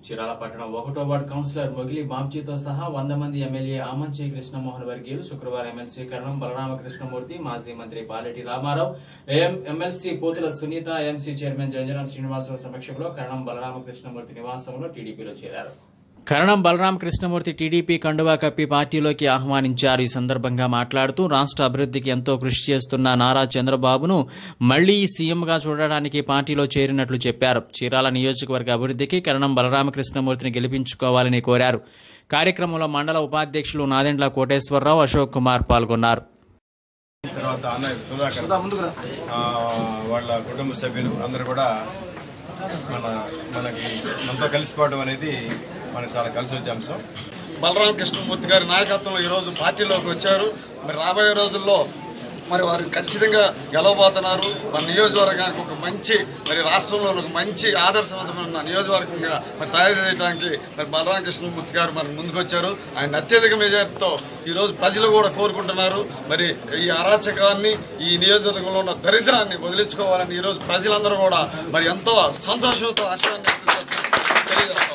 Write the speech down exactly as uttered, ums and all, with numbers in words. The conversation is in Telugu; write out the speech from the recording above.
చీరాల పట్టణం ఒకటో వార్డు కౌన్సిలర్ మొగిలి బాబ్జీతో సహా వంద మంది ఎమ్మెల్యే ఆమంచి కృష్ణమోహన్ వర్గీయులు శుక్రవారం ఎమ్మెల్సీ కరణం బలరామకృష్ణమూర్తి, మాజీ మంత్రి Paleti Rama Rao, MLC Pothula Sunitha, MC chairman Jayajanam Srinivasa Rao సమక్షంలో కరణం బలరామకృష్ణమూర్తి నివాసంలో టీడీపీలో చేరారు. కరణం బలరామకృష్ణమూర్తి టీడీపీ కండువా కప్పి పార్టీలోకి ఆహ్వానించారు. ఈ సందర్భంగా మాట్లాడుతూ రాష్ట్ర అభివృద్ధికి ఎంతో కృషి చేస్తున్న నారా చంద్రబాబును మళ్లీ సీఎంగా చూడడానికి పార్టీలో చేరినట్లు చెప్పారు. చీరాల నియోజకవర్గ అభివృద్ధికి కరణం బలరామకృష్ణమూర్తిని గెలిపించుకోవాలని కోరారు. కార్యక్రమంలో మండల ఉపాధ్యక్షులు నాదెండ్ల కోటేశ్వరరావు, అశోక్ కుమార్ పాల్గొన్నారు. తర్వాత అన్నయ్య సుధాకర్, వాళ్ళ కుటుంబ సభ్యులు అందరూ కూడా మన మనకి మనతో కలిసిపోవడం అనేది మనకు చాలా కలిసి వచ్చే అంశం. బలరామకృష్ణమూర్తి గారి నాయకత్వంలో ఈరోజు పార్టీలోకి వచ్చారు. మరి రాబోయే రోజుల్లో మరి వారు ఖచ్చితంగా గెలవబోతున్నారు. మన నియోజకవర్గానికి ఒక మంచి, మరి రాష్ట్రంలో ఒక మంచి ఆదర్శవంతమైన నియోజకవర్గంగా మరి తయారు చేయడానికి మరి బలరామకృష్ణమూర్తి గారు మరి ముందుకొచ్చారు. ఆయన అత్యధిక మెజార్టీతో ఈరోజు ప్రజలు కూడా కోరుకుంటున్నారు. మరి ఈ అరాచకాన్ని, ఈ నియోజకవర్గంలో ఉన్న దరిద్రాన్ని వదిలించుకోవాలని ఈరోజు ప్రజలందరూ కూడా మరి ఎంతో సంతోషంతో హర్షాన్ని తెలియజేస్తారు.